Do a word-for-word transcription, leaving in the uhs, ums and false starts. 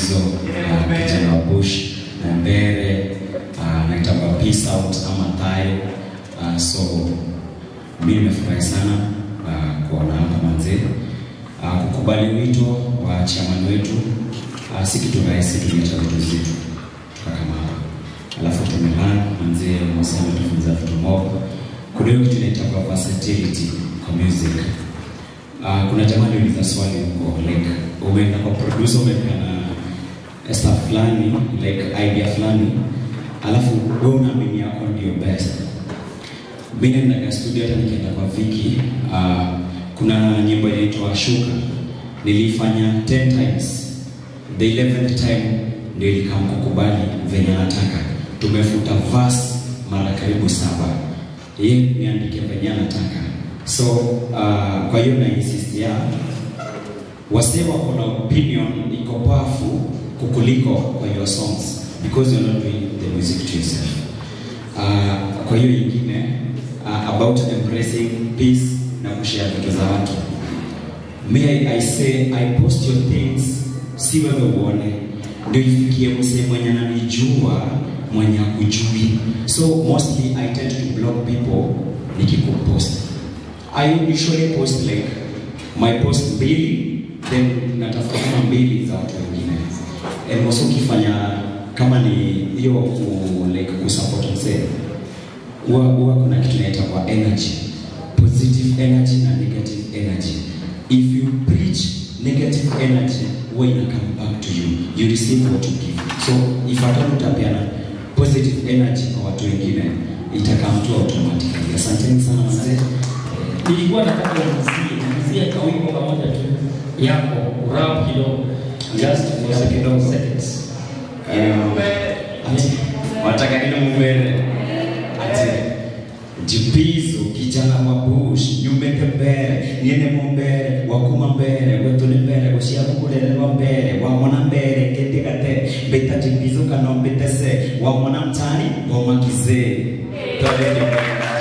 Jibizo, uh, kijana wa Bush, na mbere, uh, naitamba Peace Out ama Thai. Uh, so mimi nimefurahi sana uh, kuona hapa manze. Uh, kukubali wito wa chairman wetu, uh, si kitu rahisi tumeacha vitu zetu kama hapa. Alafu tumelana manze msema tufunza vitu mob. Kuna hiyo kitu inaitwa versatility kwa music. Uh, kuna jamaa aliuliza swali huko like umeenda kwa producer umeenda na stuff fulani like idea fulani alafu wewe unaamini yako ndio best. Mimi nenda studio hata nikienda kwa Viki, uh, kuna nyimbo inaitwa Shuka nilifanya ten times, the eleventh time ndio ilikam kukubali venye nataka. Tumefuta verse mara karibu saba, yeye niandike venye nataka. So uh, kwa hiyo na insist ya wasee wako na opinion iko powerful kukuliko kwa your songs because you're not doing the music to yourself. Uh, kwa hiyo ingine uh, about embracing peace na kushare vitu za watu. Me I, I say I post your things si wewe uone ndio ifikie msee mwenye ananijua mwenye akujui. So mostly I tend to block people nikikupost. I usually post like my post mbili, then natafuta kama mbili za watu wengine. And also kifanya kama ni hiyo ku like ku support msee. Huwa huwa kuna kitu inaitwa kwa energy, positive energy na negative energy. If you preach negative energy, when you come back to you, you receive what you give. So if I don't utapeana positive energy kwa watu wengine, itakam tu automatically. Asante sana mzee. Nilikuwa nataka kusikia kusikia kwa wimbo pamoja tu yako rap kidogo just for kidogo seconds. Eh, wataka nini mbele? Ati Jibizo kijana wa Bush nyumete mbele niene mbele wakuma mbele wetu ni mbele kushia kukulele wa mbele wa mwana mbele kete kate beta Jibizo kanombe tese wa mwana mtani wa makize. Tole